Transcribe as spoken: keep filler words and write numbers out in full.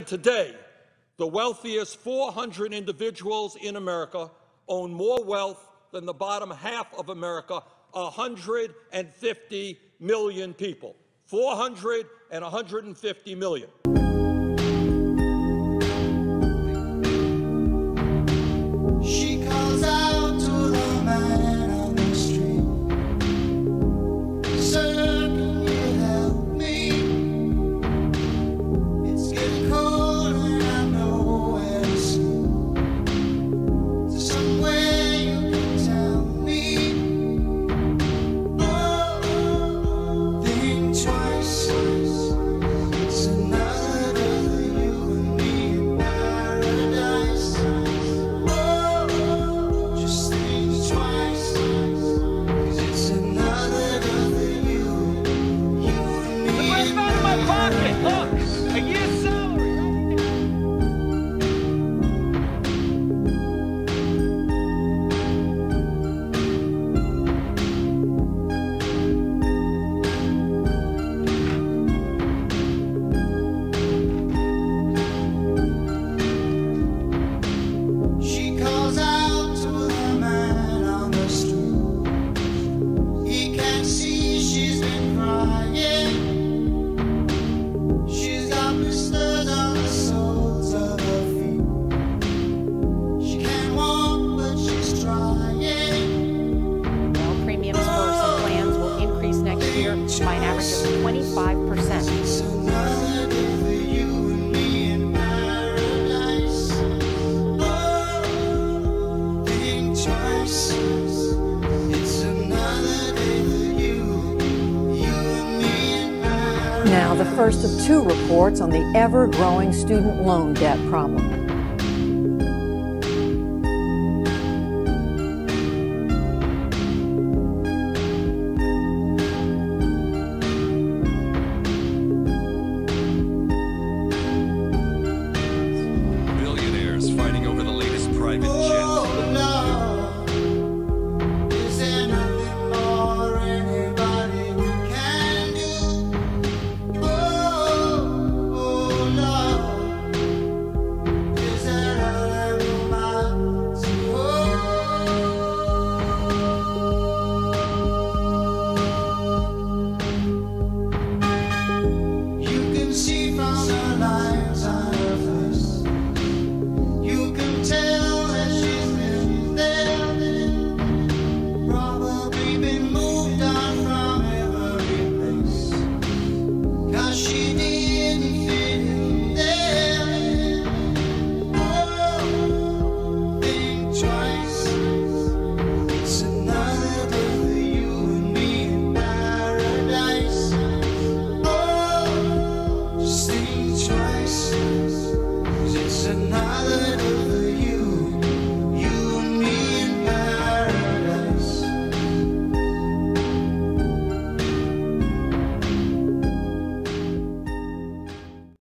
Today, the wealthiest four hundred individuals in America own more wealth than the bottom half of America, one hundred fifty million people. four hundred and one hundred fifty million. She calls out to the man on the street. Sir, can you help me? It's getting cold and I know where to sleep. Is there somewhere you can tell me? Oh, think twice. It's another day for you and me in paradise. Just think twice, 'cause it's another day for you, you and me. Look what's found in my pocket. Look, a year's salary. She calls out to the man on the street. He can't see she's been crying. She's got blisters on the soles of her feet. She can't walk, but she's trying. Well, premiums for some plans will increase next year by an average of twenty-five percent. It's another day for you and me in paradise. Oh, think twice. It's another day for you, you and me in paradise. Now, the first of two reports on the ever-growing student loan debt problem. Billionaires fighting over the latest private jet. Oh, Lord, is there nothing more anybody can do? Oh, oh, Lord, is there nothing more to hold? You can see from the lines on her face. You can tell that she's been there, probably been moved on from every place, 'cause she didn't fit in there. Oh, think twice. It's another day for you and me in paradise. Oh, just think twice, 'cause it's another day for you.